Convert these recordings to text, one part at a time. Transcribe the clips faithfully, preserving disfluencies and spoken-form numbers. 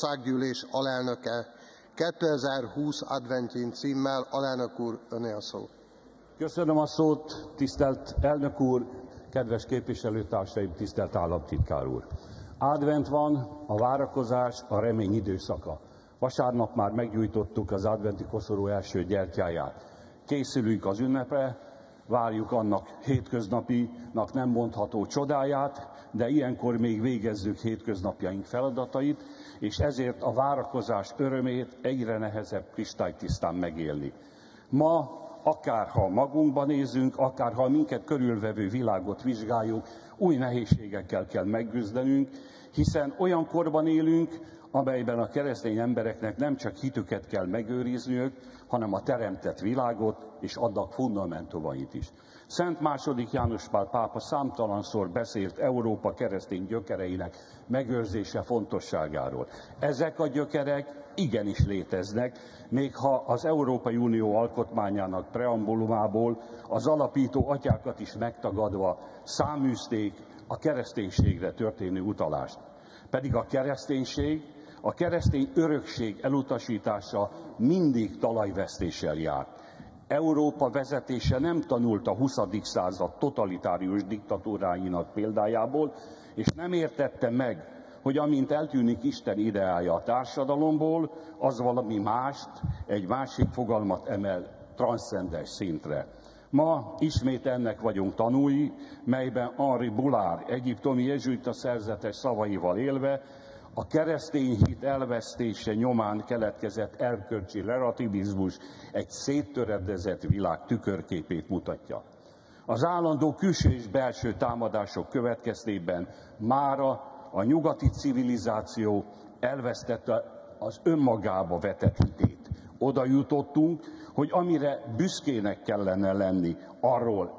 Országgyűlés alelnöke, kétezer-húsz adventjén címmel. Alelnök úr, öné a szó. Köszönöm a szót, tisztelt elnök úr, kedves képviselőtársaim, tisztelt államtitkár úr. Advent van, a várakozás, a remény időszaka. Vasárnap már meggyújtottuk az adventi koszorú első gyertyáját. Készülünk az ünnepre, várjuk annak hétköznapinak nem mondható csodáját, de ilyenkor még végezzük hétköznapjaink feladatait, és ezért a várakozás örömét egyre nehezebb kristálytisztán megélni. Ma, akárha magunkba nézünk, akárha minket körülvevő világot vizsgáljuk, új nehézségekkel kell megküzdenünk, hiszen olyan korban élünk, amelyben a keresztény embereknek nem csak hitüket kell megőrizniük, hanem a teremtett világot és annak fundamentumait is. Szent második János Pál pápa számtalanszor beszélt Európa keresztény gyökereinek megőrzése fontosságáról. Ezek a gyökerek igenis léteznek, még ha az Európai Unió alkotmányának preambulumából az alapító atyákat is megtagadva száműzték a kereszténységre történő utalást. Pedig a kereszténység, a keresztény örökség elutasítása mindig talajvesztéssel jár. Európa vezetése nem tanult a huszadik század totalitárius diktatúráinak példájából, és nem értette meg, hogy amint eltűnik Isten ideája a társadalomból, az valami mást, egy másik fogalmat emel transzcendens szintre. Ma ismét ennek vagyunk tanúi, melyben Henri Boulard egyiptomi jezsuita szerzetes szavaival élve a keresztény hit elvesztése nyomán keletkezett erkölcsi relativizmus egy széttöredezett világ tükörképét mutatja. Az állandó külső és belső támadások következtében mára a nyugati civilizáció elvesztette az önmagába vetett hitét. Oda jutottunk, hogy amire büszkének kellene lenni, arról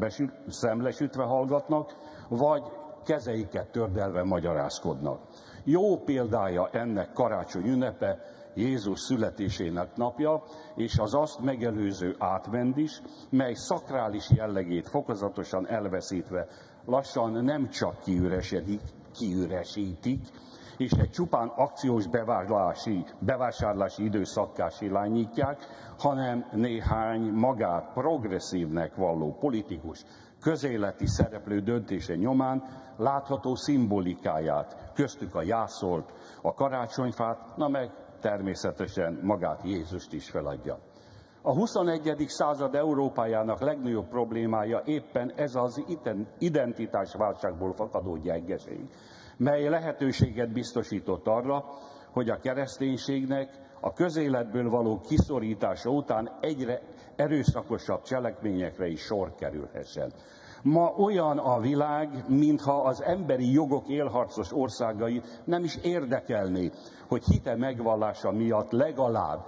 szemlesütve hallgatnak, vagy kezeiket tördelve magyarázkodnak. Jó példája ennek karácsony ünnepe, Jézus születésének napja, és az azt megelőző advent is, mely szakrális jellegét fokozatosan elveszítve lassan nem csak kiüresedik, kiüresítik, és egy csupán akciós bevásárlási, bevásárlási időszakká silányítják, hanem néhány magát progresszívnek valló politikus közéleti szereplő döntése nyomán látható szimbolikáját, köztük a jászolt, a karácsonyfát, na meg természetesen magát Jézust is feladja. A huszonegyedik század Európájának legnagyobb problémája éppen ez az identitásválságból fakadó gyengeség, mely lehetőséget biztosított arra, hogy a kereszténységnek a közéletből való kiszorítása után egyre erőszakosabb cselekményekre is sor kerülhessen. Ma olyan a világ, mintha az emberi jogok élharcos országai nem is érdekelné, hogy hite megvallása miatt legalább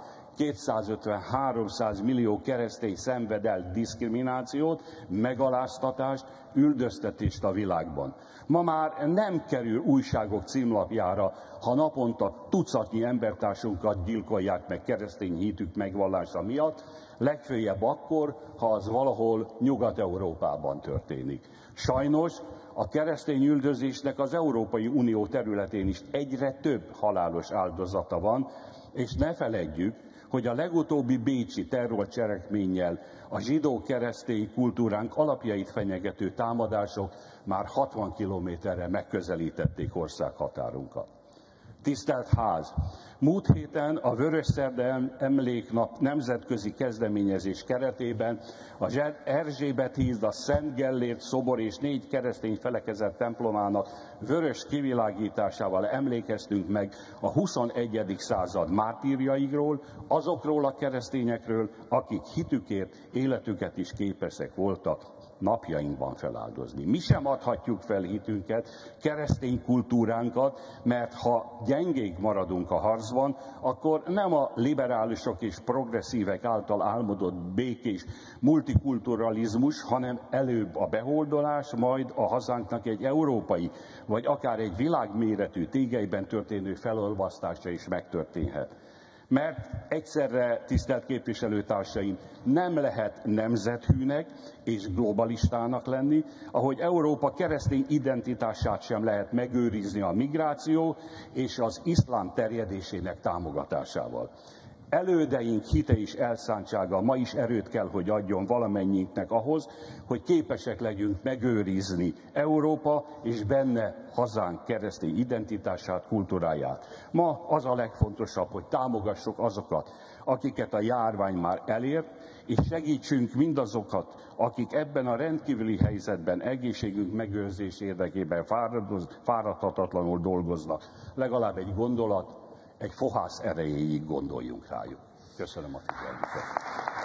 kétszázötven-háromszáz millió keresztény szenved el diszkriminációt, megaláztatást, üldöztetést a világban. Ma már nem kerül újságok címlapjára, ha naponta tucatnyi embertársunkat gyilkolják meg keresztény hitük megvallása miatt, legfőjebb akkor, ha az valahol Nyugat-Európában történik. Sajnos a keresztény üldözésnek az Európai Unió területén is egyre több halálos áldozata van, és ne feledjük, hogy a legutóbbi bécsi terrorcselekménnyel a zsidó-keresztény kultúránk alapjait fenyegető támadások már hatvan kilométerre megközelítették országhatárunkat. Tisztelt Ház! Múlt héten a Vörösszerde Emléknap nemzetközi kezdeményezés keretében az Erzsébet híd, a Szent Gellért szobor és négy keresztény felekezet templomának vörös kivilágításával emlékeztünk meg a huszonegyedik század mártírjaikról, azokról a keresztényekről, akik hitükért életüket is képesek voltak napjainkban feláldozni. Mi sem adhatjuk fel hitünket, keresztény kultúránkat, mert ha gyengék maradunk a harcban, akkor nem a liberálisok és progresszívek által álmodott békés multikulturalizmus, hanem előbb a beholdolás, majd a hazánknak egy európai, vagy akár egy világméretű tégelyben történő felolvasztása is megtörténhet. Mert egyszerre, tisztelt képviselőtársaim, nem lehet nemzethűnek és globalistának lenni, ahogy Európa keresztény identitását sem lehet megőrizni a migráció és az iszlám terjedésének támogatásával. Elődeink hite és elszántsága ma is erőt kell, hogy adjon valamennyiünknek ahhoz, hogy képesek legyünk megőrizni Európa és benne hazánk keresztény identitását, kultúráját. Ma az a legfontosabb, hogy támogassuk azokat, akiket a járvány már elért, és segítsünk mindazokat, akik ebben a rendkívüli helyzetben egészségünk megőrzés érdekében fáradhatatlanul dolgoznak. Legalább egy gondolat, egy fohász erejéig gondoljunk rájuk. Köszönöm a figyelmüket.